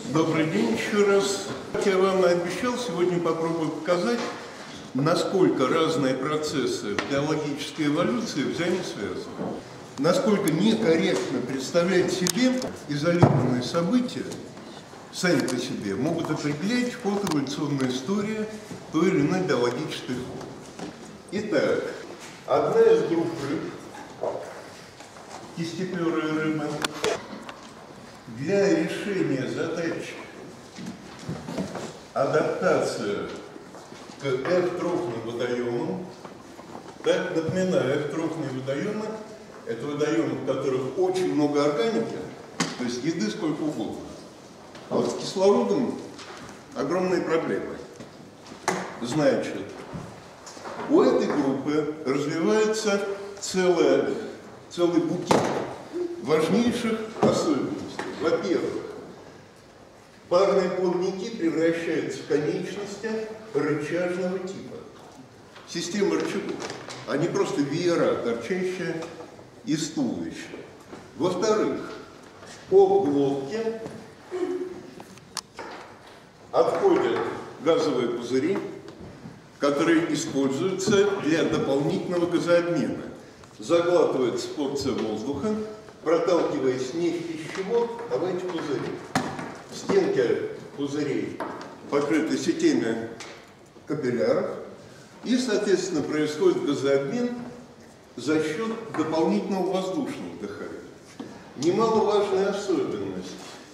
Добрый день еще раз. Как я вам и обещал, сегодня попробую показать, насколько разные процессы биологической эволюции взаимосвязаны. Насколько некорректно представлять себе изолированные события, сами по себе, могут определять ход эволюционной истории той или иной биологической формы. Итак, одна из групп рыб, кистеперые рыбы, для решения задач адаптации к эвтрофным водоемам, так, напоминаю, эвтрофные водоемы – это водоемы, в которых очень много органики, то есть еды сколько угодно. А вот с кислородом огромные проблемы. Значит, у этой группы развивается целый букет важнейших особенностей. Во-первых, парные плавники превращаются в конечности рычажного типа. Система рычагов, а не просто веера, торчащая из туловища. Во-вторых, по глотке отходят газовые пузыри, которые используются для дополнительного газообмена. Заглатывается порция воздуха, проталкиваясь не в пищевод, а в эти пузыри. Стенки пузырей покрыты сетями капилляров, и, соответственно, происходит газообмен за счет дополнительного воздушного дыхания. Немаловажная особенность.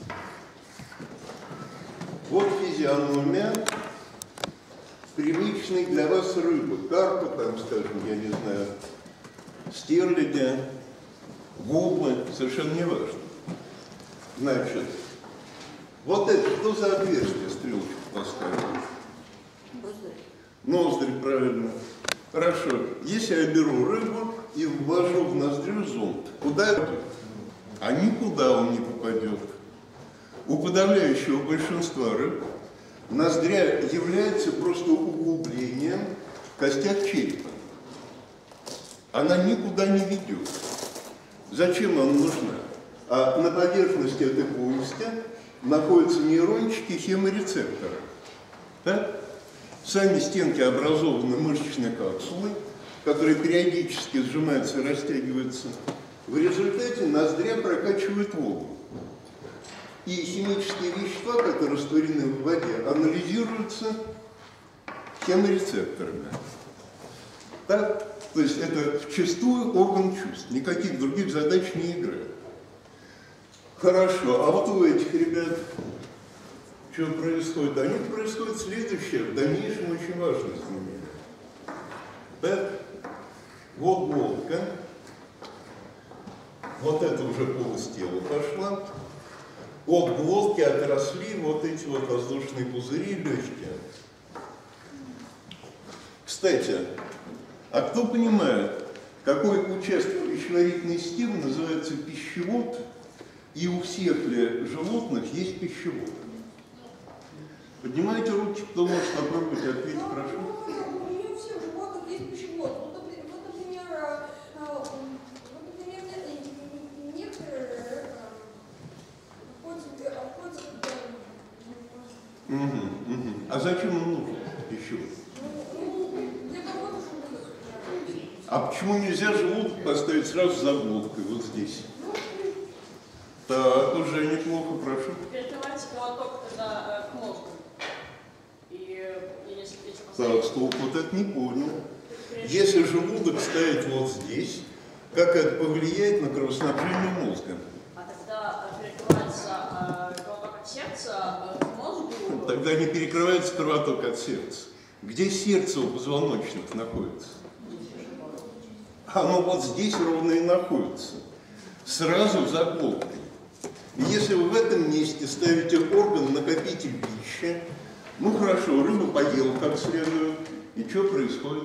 Вот физиономия привычной для вас рыбы, карпа, там, скажем, я не знаю, стерлядя, губы, совершенно не важно. Значит, вот это что за отверстие, стрелочку поставили? Ноздри, правильно. Хорошо. Если я беру рыбу и ввожу в ноздрю зонд, куда это? А никуда он не попадет. У подавляющего большинства рыб ноздря является просто углублением в костях черепа. Она никуда не ведет. Зачем она нужна? А на поверхности этой полости находятся нейрончики хеморецепторы. Да? Сами стенки образованы мышечной капсулой, которые периодически сжимаются и растягиваются. В результате ноздря прокачивает воду. И химические вещества, которые растворены в воде, анализируются хеморецепторами. Так? То есть это вчистую орган чувств, никаких других задач не играет. Хорошо, а вот у этих ребят что происходит? У них происходит следующее, в дальнейшем очень важное изменение. Так? Вот глотка, вот это уже полость тела пошла. От глотки отросли вот эти вот воздушные пузыри легкие. Кстати, а кто понимает, какой участок пищеварительной системы называется пищевод, и у всех ли животных есть пищевод? Поднимайте руки, кто может попробовать ответить, прошу. У нее всех животных есть пищевод. Вот, например, некоторые А зачем он нужен пищевод? А почему нельзя желудок поставить сразу за глоткой, вот здесь? Так, уже неплохо, прошу. Перекрывать кровоток тогда к мозгу. Так, стоп, вот это не понял. Если желудок ставить вот здесь, как это повлияет на кровоснабжение мозга? А тогда перекрывается кровоток от сердца к мозгу? Тогда не перекрывается кровоток от сердца. Где сердце у позвоночных находится? Оно вот здесь ровно и находится. Сразу за глоткой. И если вы в этом месте ставите орган-накопитель пищи, ну хорошо, рыба поела как следует, и что происходит?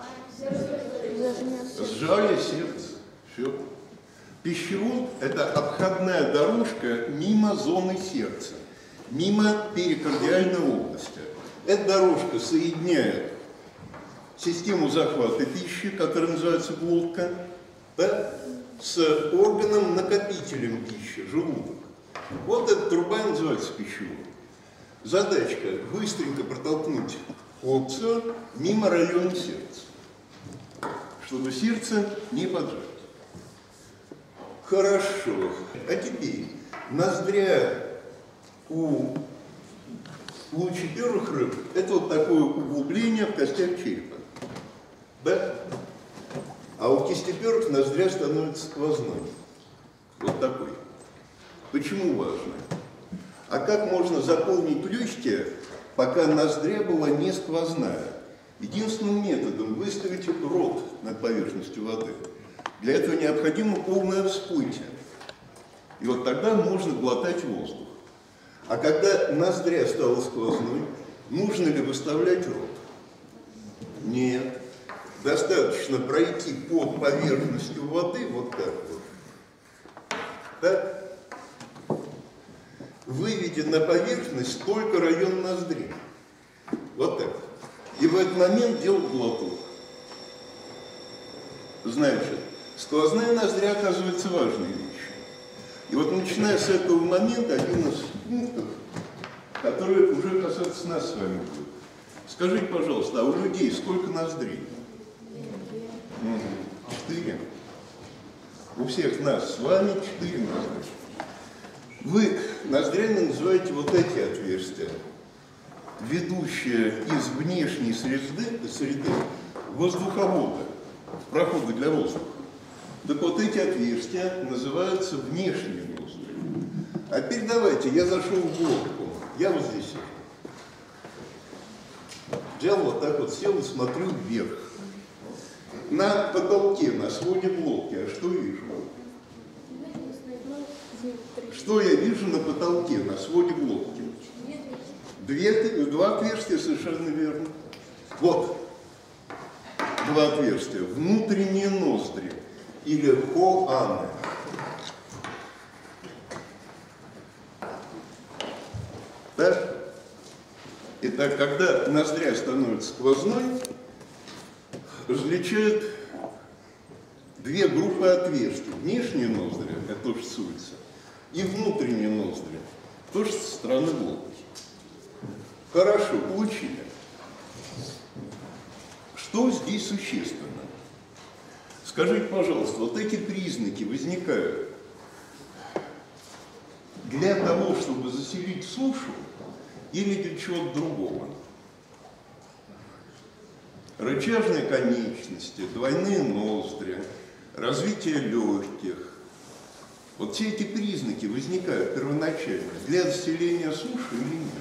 Сжали сердце. Все. Пищевод – это обходная дорожка мимо зоны сердца, мимо перикардиальной области. Эта дорожка соединяет систему захвата пищи, которая называется глотка, да, с органом-накопителем пищи, желудок. Вот эта труба называется пищевой. Задачка – быстренько протолкнуть опцию мимо района сердца, чтобы сердце не поджать. Хорошо. А теперь ноздря у лучеперых рыб – это вот такое углубление в костях черепа. Да? А у кистеперых ноздря становится сквозной. Вот такой. Почему важно? А как можно заполнить легкие, пока ноздря была не сквозная? Единственным методом выставить рот над поверхностью воды. Для этого необходимо полное всплытие. И вот тогда можно глотать воздух. А когда ноздря стала сквозной, нужно ли выставлять рот? Нет. Достаточно пройти под поверхностью воды, вот так вот. Так? Выведен на поверхность только район ноздри. Вот так. И в этот момент делать глоток. Значит, сквозная ноздря оказывается важной вещью. И вот начиная с этого момента, один из пунктов, который уже касается нас с вами будет. Скажите, пожалуйста, а у людей сколько ноздрей? 4. У всех нас с вами 4 ноздри. Вы ноздрями называете вот эти отверстия, ведущие из внешней среды воздуховода, прохода для воздуха. Так вот эти отверстия называются внешние ноздри. А теперь давайте, я зашел в глотку, я вот здесь взял вот так вот, сел и смотрю вверх. На потолке, на своде глотки, а что вижу? Что я вижу на потолке, на своде глотки? Два отверстия, совершенно верно. Вот, 2 отверстия. Внутренние ноздри, или хоаны. Да? Итак, когда ноздря становится сквозной, различают 2 группы отверстий. Внешние ноздри, это тоже с улицы, и внутренние ноздри, тоже со стороны глотки. Хорошо, получили. Что здесь существенно? Скажите, пожалуйста, вот эти признаки возникают для того, чтобы заселить сушу, или для чего-то другого? Рычажные конечности, двойные ноздри, развитие легких. Вот все эти признаки возникают первоначально для заселения суши или нет?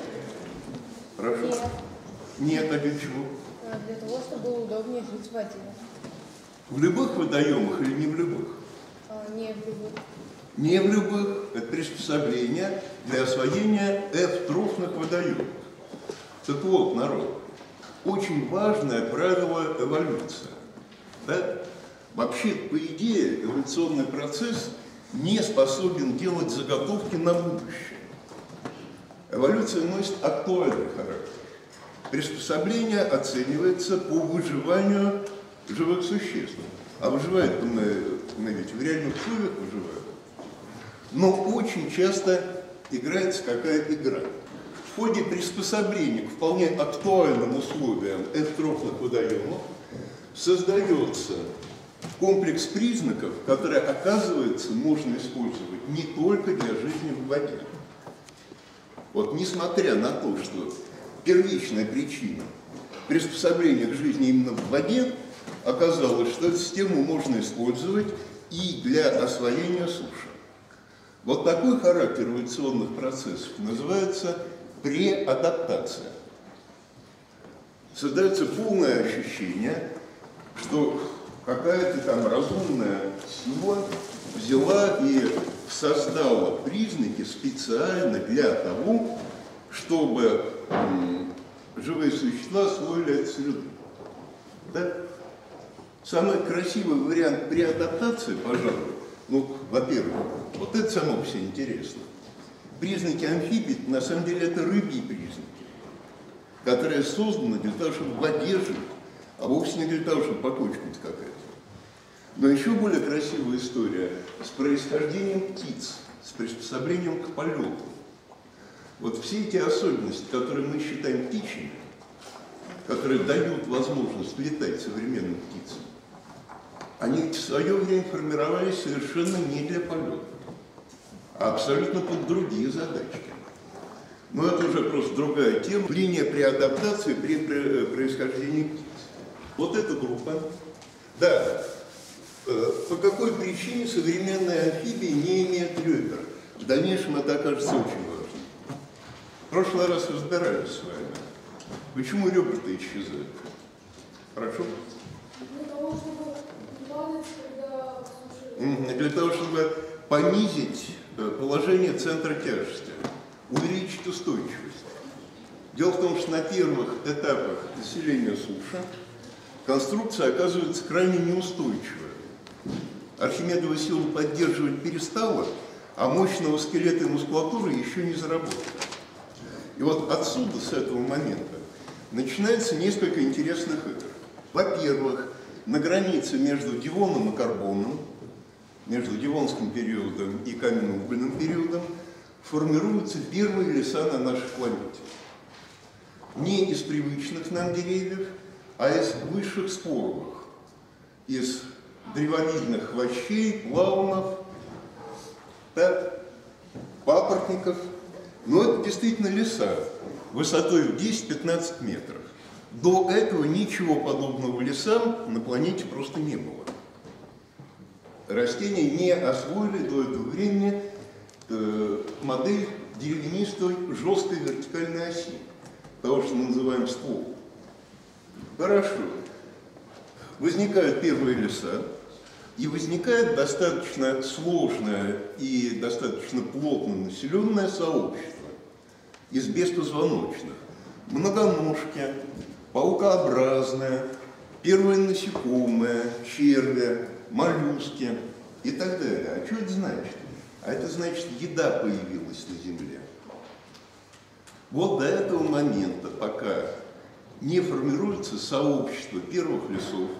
Хорошо? Нет. Нет, а для чего? Для того, чтобы было удобнее жить в воде. В любых водоемах или не в любых? Не в любых. Не в любых. Это приспособление для освоения эвтрофных водоемов. Так вот, народ, очень важное правило эволюции. Да? Вообще, по идее, эволюционный процесс не способен делать заготовки на будущее. Эволюция носит актуальный характер. Приспособление оценивается по выживанию живых существ. А выживают мы ведь в реальных условиях выживаем. Но очень часто играется какая-то игра. В ходе приспособления к вполне актуальным условиям эвтрофных водоемов создается комплекс признаков, которые, оказывается, можно использовать не только для жизни в воде. Вот несмотря на то, что первичная причина приспособления к жизни именно в воде, оказалось, что эту систему можно использовать и для освоения суши. Вот такой характер эволюционных процессов называется преадаптация. Создается полное ощущение, что какая-то там разумная сила взяла и создала признаки специально для того, чтобы живые существа освоили эту среду. Да? Самый красивый вариант преадаптации, пожалуй, ну, во-первых, вот это само по себе интересно. Признаки амфибий, на самом деле, это рыбьи признаки, которые созданы для того, чтобы в воде жить, а вовсе не для того, чтобы покучкать какая-то. Но еще более красивая история с происхождением птиц. с приспособлением к полету. Вот все эти особенности, которые мы считаем птичьими, которые дают возможность летать современным птицам, они в свое время формировались совершенно не для полета, а абсолютно под другие задачки. Но это уже просто другая тема. Линия при адаптации, при происхождении птиц. Вот эта группа. Да, по какой причине современные амфибии не имеют ребер? В дальнейшем это окажется очень важно. В прошлый раз разбирались с вами. Почему ребра-то исчезают? Хорошо? Для того, чтобы не падать, когда слушаешь. Для того, чтобы понизить положение центра тяжести, увеличить устойчивость. Дело в том, что на первых этапах населения суши конструкция оказывается крайне неустойчивая. Архимедова сила поддерживать перестала, а мощного скелета и мускулатуры еще не заработала. И вот отсюда, с этого момента, начинается несколько интересных игр. Во-первых, на границе между Девоном и Карбоном, между Девонским периодом и каменно-угольным периодом, формируются первые леса на нашей планете. Не из привычных нам деревьев, а из высших споровых, из древовидных хвощей, плаунов, да, папоротников. Но это действительно леса высотой в 10-15 метров. До этого ничего подобного лесам на планете просто не было. Растения не освоили до этого времени модель деревянистой жесткой вертикальной оси, того, что мы называем ствол. Хорошо. Возникают первые леса, и возникает достаточно сложное и достаточно плотно населенное сообщество из беспозвоночных. Многоножки, паукообразные, первые насекомые, черви, моллюски и так далее. А что это значит? А это значит, еда появилась на Земле. Вот до этого момента, пока не формируется сообщество первых лесов,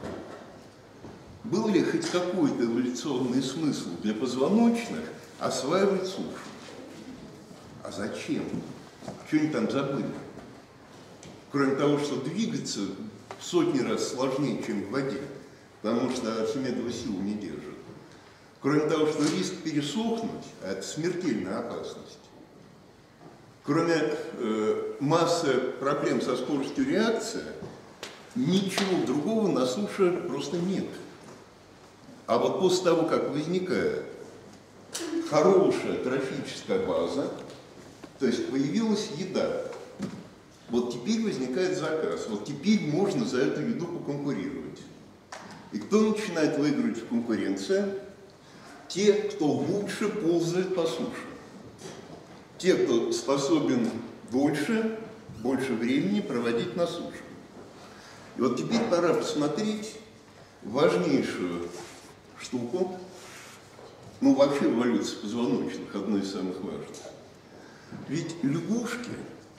был ли хоть какой-то эволюционный смысл для позвоночных осваивать сушу? А зачем? Что они там забыли? Кроме того, что двигаться в сотни раз сложнее, чем в воде, потому что Архимедова сила не держит. Кроме того, что риск пересохнуть – это смертельная опасность. Кроме массы проблем со скоростью реакции, ничего другого на суше просто нет. А вот после того, как возникает хорошая трофическая база, то есть появилась еда, вот теперь возникает заказ, вот теперь можно за эту еду поконкурировать. И кто начинает выигрывать в конкуренции? Те, кто лучше ползает по суше. Те, кто способен больше времени проводить на суше. И вот теперь пора посмотреть важнейшую штуку, ну вообще эволюция позвоночных, одно из самых важных. Ведь лягушки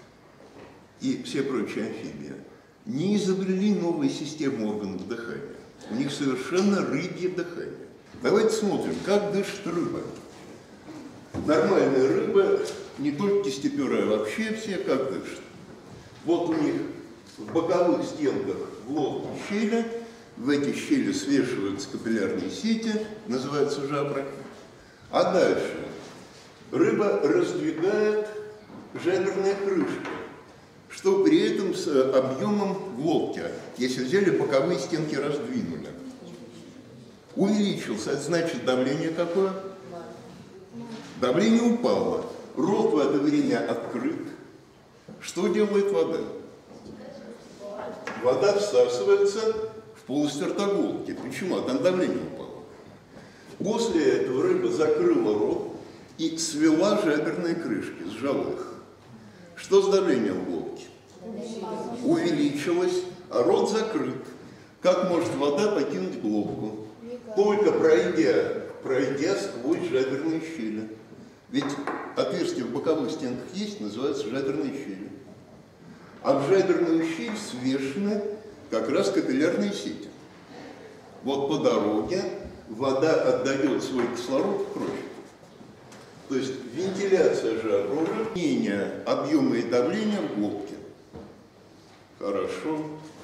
и все прочие амфибии не изобрели новые системы органов дыхания. У них совершенно рыбье дыхание. Давайте смотрим, как дышит рыба. Нормальная рыба, не только кистеперы, а вообще все как дышат. Вот у них в боковых стенках глотки щели, в эти щели свешиваются капиллярные сети, называются жабры. А дальше рыба раздвигает жаберные крышки, что при этом с объемом глотки, если взяли боковые стенки раздвинули. Увеличился, это значит давление какое? Давление упало. Рот в это время открыт. Что делает вода? Вода всасывается в полость ротоглотки. Почему? А там давление упало. После этого рыба закрыла рот и свела жаберные крышки, сжала их. Что с давлением в глотке? Увеличилось, а рот закрыт. Как может вода покинуть глотку? Только пройдя сквозь жаберные щели. Ведь отверстия в боковых стенках есть, называются жаберные щели. А в жаберную щель свешены как раз капиллярные сети. Вот по дороге вода отдает свой кислород в кровь. То есть вентиляция жара, уравнение объема и давления в губке. Хорошо.